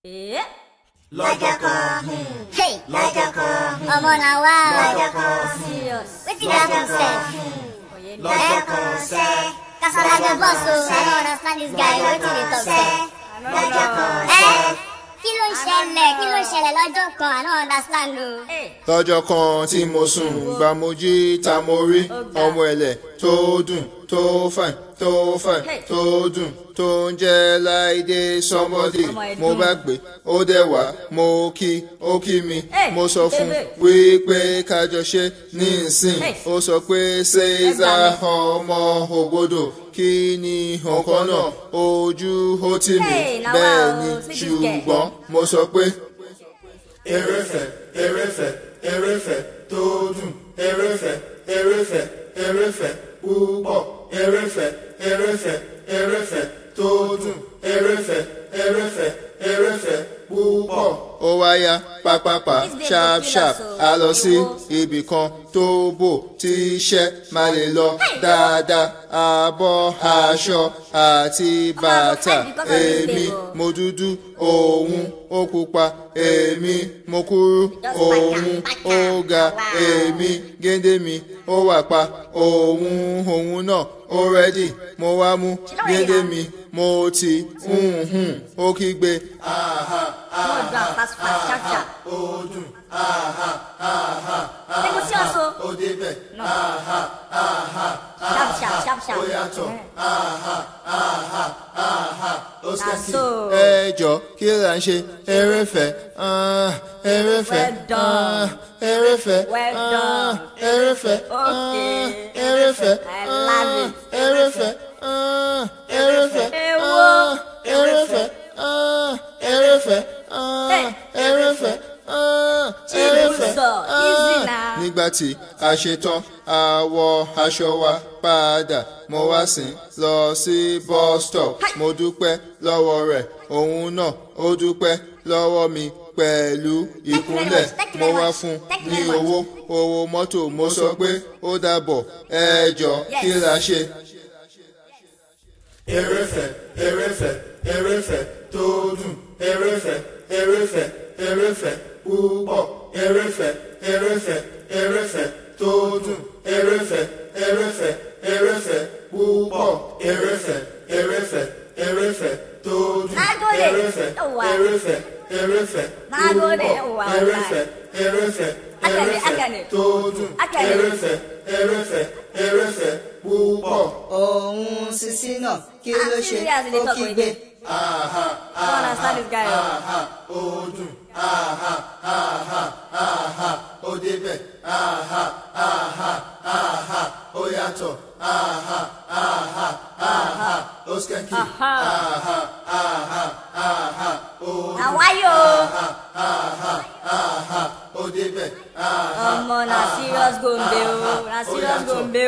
Lọ́jọ́ kan, lọ́jọ́ kan, ọmọ náà wá. Lọ́jọ́ kan, wetin dey happen sef? Lọ́jọ́ kan sẹ́, kasala dey burst o. I no understand this guy, wetin dey talk sef? Lọ́jọ́ kan sẹ́. Kí ló ń ṣẹlẹ̀ lọ́jọ́ kan? I no understand o. Lọ́jọ́ kan tí mo sùn gbà mo jí ta mo rí ọmọ ẹ̀lẹ̀ tó dùn tó fine tó dùn tó ń jẹ́ Láìdé somebody mo bá gbé ó dẹ̀ wá mo kí ó kí mi mo sọ fún wípé kájọ ṣe ní ìsìn ó sọ pé ṣéza ọmọ Ògbódò kí ni ọkọ náà ojú ó tì mí bẹ́ẹ̀ ni ṣùgbọ́n mo sọ pé erefẹ tó dùn erefẹ púpọ̀ erefẹ tó dùn erefẹ púpọ̀. Ó wáyà pápápá sharp a lọ sí ibì kan tó bò tí iṣẹ́ máa lè lọ dáadáa abọ́ aṣọ àti bàtà èmi mo dúdú òun ó pupa èmi mo kúrú òun ó ga èmi géńdé mi ó wà pa òun náà ó rẹ́dì mo wá mú géńdé mi mo ti ó kígbe ó dùn ó débẹ̀ ó yàtọ̀ ó skẹ́kì ẹjọ́ kí là ń ṣe erefẹ erefẹ erefẹ erefẹ erefẹ erefẹ erefẹ nígbà tí a ṣetán a wọ aṣọ wa padà mo wá sìn lọ sí bus stop mo dúpẹ́ lọ́wọ́ rẹ̀ òun náà ó dúpẹ́ lọ́wọ́ mi pẹ̀lú ìkúnlẹ̀ mo wá fún ní owó mọ́tò mo sọ pé ó dàbọ̀ ẹ jọ̀ọ́ kí la ṣe. erefẹ tó dùn erefẹ púpọ̀ erefẹ tó dùn erefẹ púpọ̀ erefẹ tó dùn erefẹ tó dùn erefẹ púpọ̀. Òun sisi náà kí ló ṣe ó kígbe. Ó dùn ó débẹ̀ ó yàtọ̀ ó skẹ́kì àwáyò ó débẹ̀ ọmọ na serious gombe o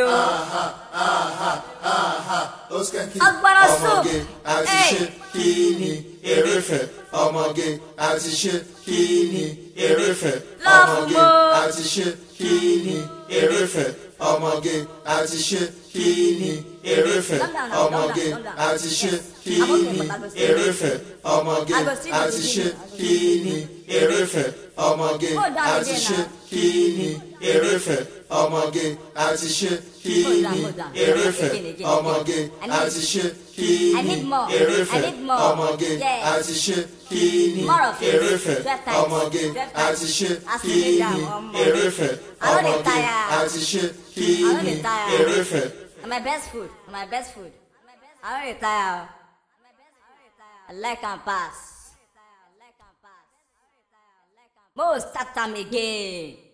ó skẹ́kì ọgbọ́nọ soup ọmọge àti ṣe kí ni erefẹ ọmọge àti ṣe kí ni erefẹ ọmọge àti ṣe kí ni erefẹ ọmọge àti ṣe kí ni erefẹ ọmọge àti ṣe kí ni erefẹ ọmọge àti ṣe kí ni erefẹ ọmọge àti ṣe kí ni erefẹ ọmọge àti ṣe kí ni erefẹ ọmọge àti ṣe kí ni erefẹ ọmọge àti ṣe kí ni erefẹ ọmọge àti ṣe kí ni erefẹ ọmọge àti ṣe kí ni erefẹ. My best food. I don't retire. I like and pass. Mo start time again.